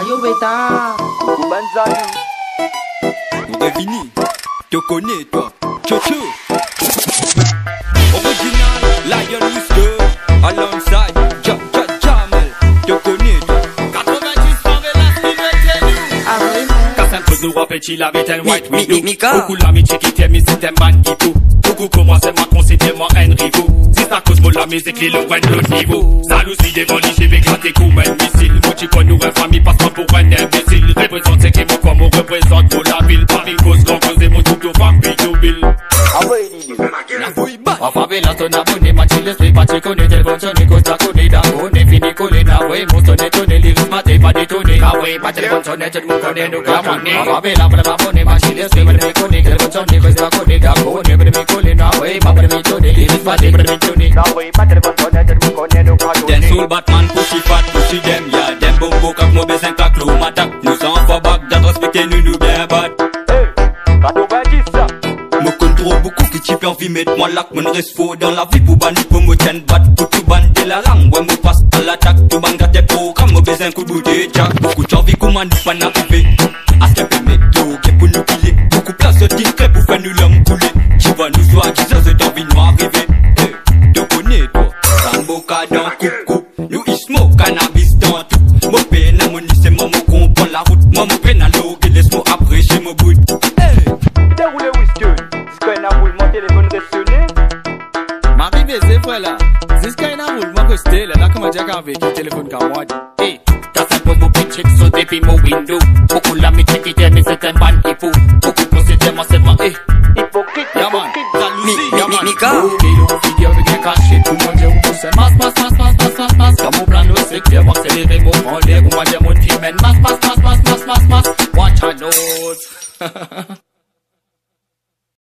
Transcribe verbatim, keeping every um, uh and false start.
Yo bêta. Coucou Banzani. Devini, te connais toi, Chocho. Original, Lion Whisker, alongside Ja Ja Jamel, te connais toi. quatre-vingt-dix favelas qui mettent nous. Ah vraiment? Kassan pose nous rappelle la bête white Mi- mi- Mika. Beaucoup la mi chiquite mi c'est un man qui tout. Beaucoup comment c'est moi considère-moi un rivaux. Si ça cause moi la musique les le rend l'autre niveau. Salut devant les G V gratter comme un missile. Moi tu connais une famille passe pas pour un imbécile. Représente c'est qui moi comme on représente pour la ville. Paris cause grand cause et mon tout au femme Bill. Ah ouais, il dit. En favela ton abonné, machi l'esprit, pas tu connais, tel bon sonné, cause ta connais, d'abonné, fini collé, na ouais, mon sonné, tonné, l'iris maté, pas détonné, ah ouais, pas tel bon sonné, tout le monde connaît, nous camonné. En favela, pas m'abonné, machi l'esprit, pas de connais, tel bon sonné, cause ta connais, d'abonné, pas de collé, na ouais, pas de tonné, l'iris maté, pas de tonné. Ah ouais, pas tel bon sonné, tout le monde connaît, nous camonné. Then soul Batman pushy fat pushy them, yeah, them bombo kak mo besin kak lo matak. Nous en fa back, dat respecté nous nous bien bat. Hey, quatre-vingt-dix ça. Me contrôle beaucoup qui t'y envie mettre moi lac mon reste faux dans la vie pour banni pour me tienne bat pour tout ban de la langue ouais me passe à l'attaque tout banga tes programmes me besoin coup de bouteille jack beaucoup d'envie comment nous pas n'arriver à ce qu'un peu météo qui pour nous piller beaucoup place discret pour faire nous l'homme couler qui va nous soit qui ça c'est envie nous arriver hey, te connais toi Samboka dans coupe coupe nous y smoke cannabis dans tout mon peine à mon c'est moi mon comprend la route moi mon peine à l'eau et laisse-moi après chez mon bout hey Déroulez Whisker. Sky n'a voulu mon téléphone résonner. M'arrive c'est frère là. C'est ce qu'il y a roule moi que c'était là là comment dire qu'avec le téléphone comme moi. Hey, Kassan pose mon pitch sur depuis mon window. Beaucoup la mi chiquite mais c'est un man qui faut. Beaucoup considèrent moi c'est moi eh. Hypocrite, Yeah man, hypocrite. jalousie, yeah man. Mika. Ok, on vidéo avec un caché, tout le monde dit on pousse masse, masse, masse, masse, masse, masse, masse. Comme au plan de c'est clair, moi c'est les rémots, on les, on va dire mon film, masse, masse, masse, masse, masse, masse, masse. Watch out,